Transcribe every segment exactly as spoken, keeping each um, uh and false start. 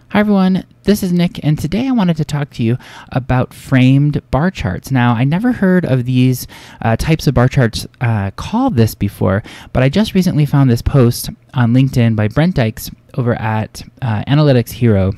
Hi everyone, this is Nick, and today I wanted to talk to you about framed bar charts. Now, I never heard of these uh, types of bar charts uh, called this before, but I just recently found this post on LinkedIn by Brent Dykes over at uh, Analytics Hero.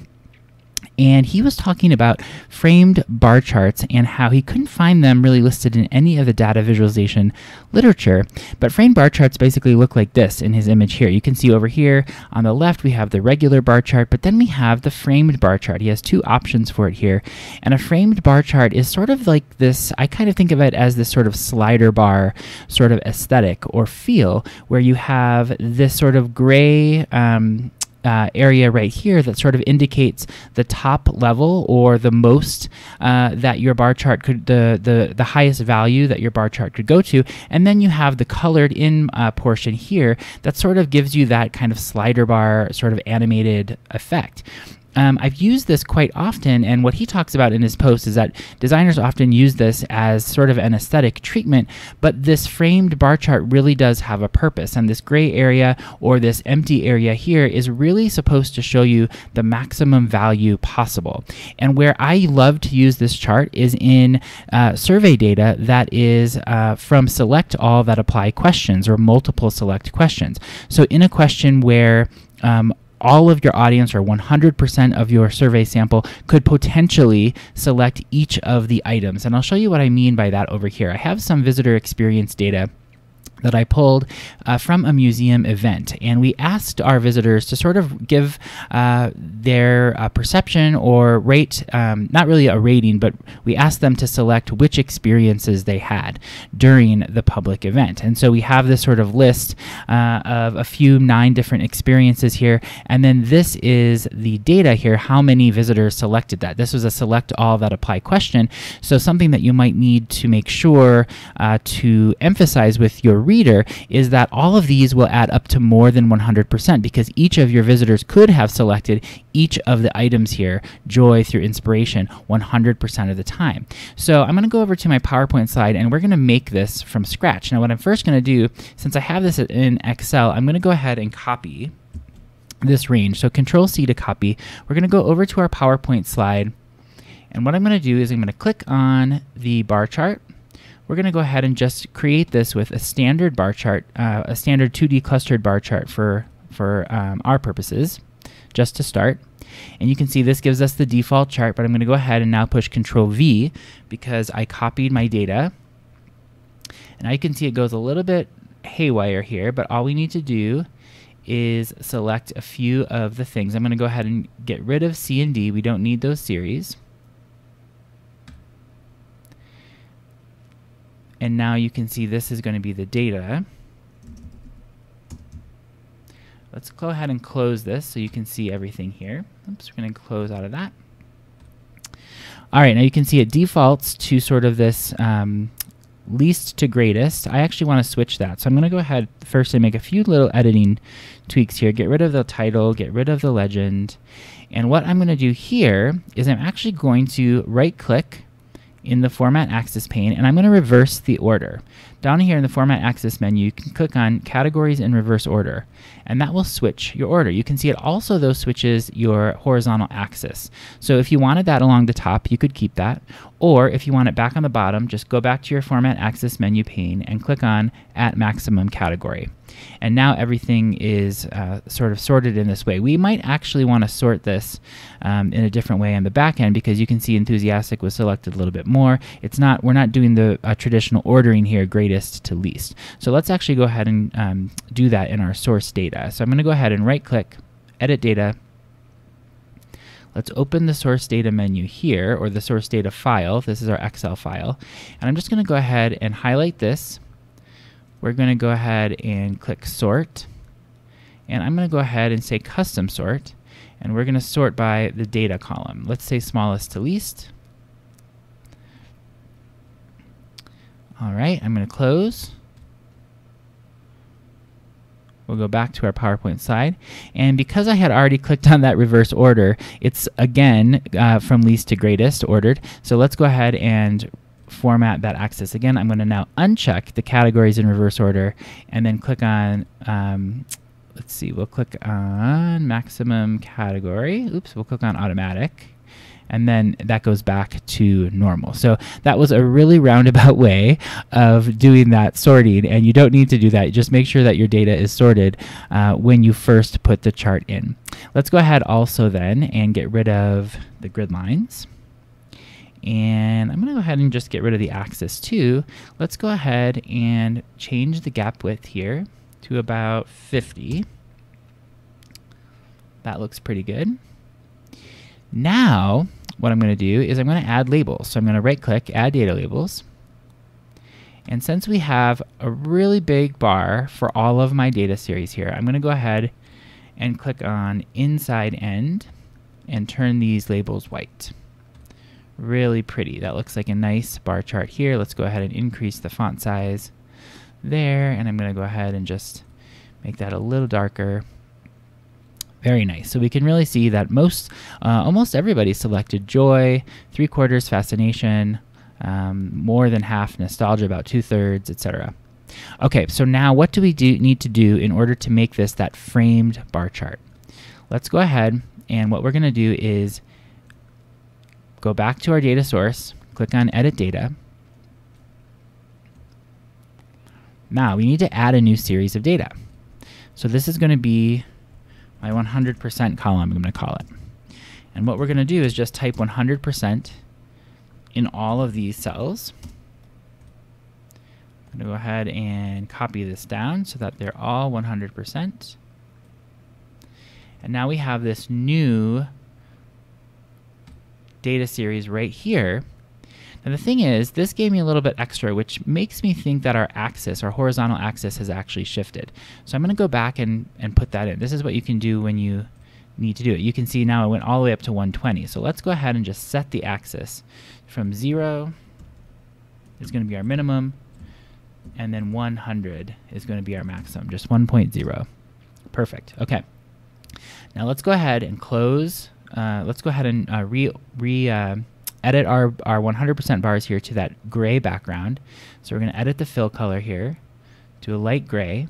And he was talking about framed bar charts and how he couldn't find them really listed in any of the data visualization literature. But framed bar charts basically look like this in his image here. You can see over here on the left we have the regular bar chart, but then we have the framed bar chart. He has two options for it here. And a framed bar chart is sort of like this, I kind of think of it as this sort of slider bar sort of aesthetic or feel, where you have this sort of gray um, Uh, area right here that sort of indicates the top level or the most uh, that your bar chart could, the, the, the highest value that your bar chart could go to. And then you have the colored in uh, portion here that sort of gives you that kind of slider bar sort of animated effect. Um, I've used this quite often, and what he talks about in his post is that designers often use this as sort of an aesthetic treatment, but this framed bar chart really does have a purpose, and this gray area or this empty area here is really supposed to show you the maximum value possible. And where I love to use this chart is in uh, survey data that is uh, from select all that apply questions or multiple select questions. So in a question where um, all of your audience or one hundred percent of your survey sample could potentially select each of the items. And I'll show you what I mean by that over here. I have some visitor experience data that I pulled uh, from a museum event, and we asked our visitors to sort of give uh, their uh, perception or rate, um, not really a rating, but we asked them to select which experiences they had during the public event. And so we have this sort of list uh, of a few nine different experiences here, and then this is the data here, how many visitors selected that. This was a select all that apply question, so something that you might need to make sure uh, to emphasize with your reader is that all of these will add up to more than one hundred percent, because each of your visitors could have selected each of the items here, joy through inspiration, one hundred percent of the time. So I'm going to go over to my PowerPoint slide, and we're going to make this from scratch. Now what I'm first going to do, since I have this in Excel, I'm going to go ahead and copy this range. So Control C to copy. We're going to go over to our PowerPoint slide, and what I'm going to do is I'm going to click on the bar chart. We're going to go ahead and just create this with a standard bar chart, uh, a standard two D clustered bar chart for, for um, our purposes, just to start. And you can see this gives us the default chart, but I'm going to go ahead and now push Control V because I copied my data. And I can see it goes a little bit haywire here, but all we need to do is select a few of the things. I'm going to go ahead and get rid of C and D. We don't need those series. And now you can see this is going to be the data. Let's go ahead and close this so you can see everything here. Oops, we're going to close out of that. All right, now you can see it defaults to sort of this um, least to greatest. I actually want to switch that. So I'm going to go ahead first and make a few little editing tweaks here. Get rid of the title, get rid of the legend. And what I'm going to do here is I'm actually going to right-click in the Format Axis pane, and I'm going to reverse the order. Down here in the Format Axis menu, you can click on Categories in Reverse Order, and that will switch your order. You can see it also, though, switches your horizontal axis. So if you wanted that along the top, you could keep that. Or if you want it back on the bottom, just go back to your Format Axis menu pane and click on At Maximum Category. And now everything is uh, sort of sorted in this way. We might actually want to sort this um, in a different way on the back end, because you can see enthusiastic was selected a little bit more. It's not, we're not doing the uh, traditional ordering here, greatest to least. So let's actually go ahead and um, do that in our source data. So I'm going to go ahead and right click, edit data. Let's open the source data menu here, or the source data file. This is our Excel file. And I'm just going to go ahead and highlight this. We're going to go ahead and click sort, and I'm going to go ahead and say custom sort, and we're going to sort by the data column. Let's say smallest to least. All right, I'm going to close. We'll go back to our PowerPoint slide, and because I had already clicked on that reverse order, it's again uh, from least to greatest ordered. So let's go ahead and format that axis again. I'm going to now uncheck the categories in reverse order and then click on um, let's see, we'll click on maximum category. Oops, we'll click on automatic. And then that goes back to normal. So that was a really roundabout way of doing that sorting, and you don't need to do that. Just make sure that your data is sorted uh, when you first put the chart in. Let's go ahead also then and get rid of the grid lines. And I'm going to go ahead and just get rid of the axis too. Let's go ahead and change the gap width here to about fifty. That looks pretty good. Now, what I'm going to do is I'm going to add labels. So I'm going to right-click, Add Data Labels. And since we have a really big bar for all of my data series here, I'm going to go ahead and click on Inside End and turn these labels white. Really pretty. That looks like a nice bar chart here. Let's go ahead and increase the font size there, and I'm going to go ahead and just make that a little darker. Very nice. So we can really see that most, uh, almost everybody selected joy, three quarters fascination, um, more than half nostalgia, about two thirds, et cetera. Okay, so now what do we do, need to do in order to make this that framed bar chart? Let's go ahead, and what we're going to do is go back to our data source, click on Edit Data. Now we need to add a new series of data. So this is going to be my one hundred percent column, I'm going to call it. And what we're going to do is just type one hundred percent in all of these cells. I'm going to go ahead and copy this down so that they're all one hundred percent. And now we have this new data series right here. And the thing is, this gave me a little bit extra, which makes me think that our axis, our horizontal axis, has actually shifted. So I'm going to go back and, and put that in. This is what you can do when you need to do it. You can see now it went all the way up to one twenty. So let's go ahead and just set the axis from zero is going to be our minimum, and then one hundred is going to be our maximum, just one point zero. Perfect. Okay. Now let's go ahead and close. Uh, let's go ahead and uh, re, re uh, edit our, our one hundred percent bars here to that gray background. So we're going to edit the fill color here to a light gray.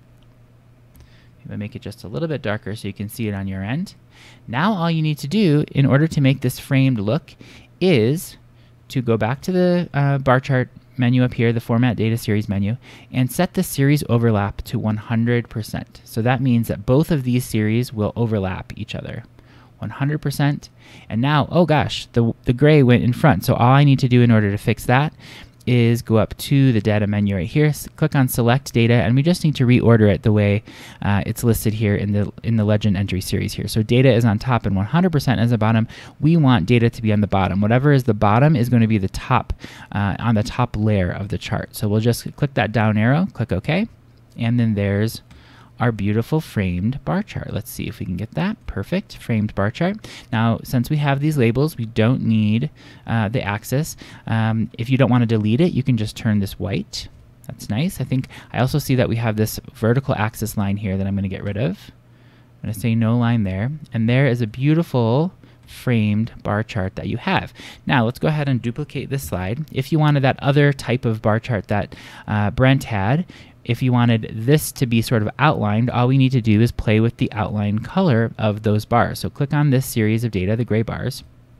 I'm going to make it just a little bit darker so you can see it on your end. Now all you need to do in order to make this framed look is to go back to the uh, bar chart menu up here, the Format Data Series menu, and set the series overlap to one hundred percent. So that means that both of these series will overlap each other. one hundred percent. And now, oh gosh, the, the gray went in front. So all I need to do in order to fix that is go up to the data menu right here, click on Select Data, and we just need to reorder it the way uh, it's listed here in the in the Legend Entry Series here. So data is on top and one hundred percent is the bottom. We want data to be on the bottom. Whatever is the bottom is going to be the top, uh, on the top layer of the chart. So we'll just click that down arrow, click OK, and then there's our beautiful framed bar chart. Let's see if we can get that. Perfect. Framed bar chart. Now, since we have these labels, we don't need uh, the axis. Um, if you don't want to delete it, you can just turn this white. That's nice. I think I also see that we have this vertical axis line here that I'm going to get rid of. I'm going to say no line there. And there is a beautiful framed bar chart that you have. Now let's go ahead and duplicate this slide. If you wanted that other type of bar chart that uh, Brent had, if you wanted this to be sort of outlined, all we need to do is play with the outline color of those bars. So click on this series of data, the gray bars.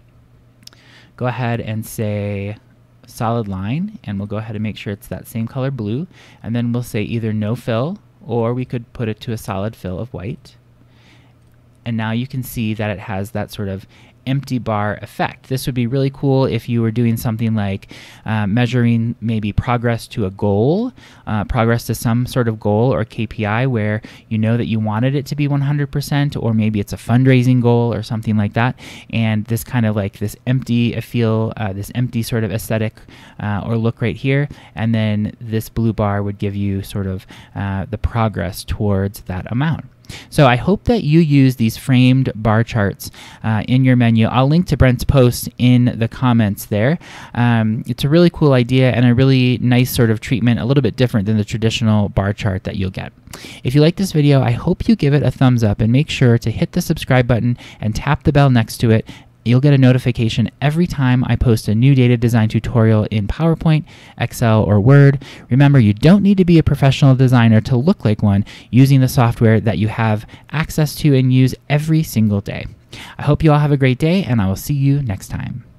Go ahead and say solid line, and we'll go ahead and make sure it's that same color blue. And then we'll say either no fill, or we could put it to a solid fill of white. And now you can see that it has that sort of empty bar effect. This would be really cool if you were doing something like uh, measuring maybe progress to a goal, uh, progress to some sort of goal or K P I where you know that you wanted it to be one hundred percent, or maybe it's a fundraising goal or something like that. And this kind of like this empty feel, uh, this empty sort of aesthetic uh, or look right here, and then this blue bar would give you sort of uh, the progress towards that amount. So I hope that you use these framed bar charts uh, in your menu. I'll link to Brent's post in the comments there. Um, it's a really cool idea and a really nice sort of treatment, a little bit different than the traditional bar chart that you'll get. If you like this video, I hope you give it a thumbs up and make sure to hit the subscribe button and tap the bell next to it You'll get a notification every time I post a new data design tutorial in PowerPoint, Excel, or Word. Remember, you don't need to be a professional designer to look like one using the software that you have access to and use every single day. I hope you all have a great day, and I will see you next time.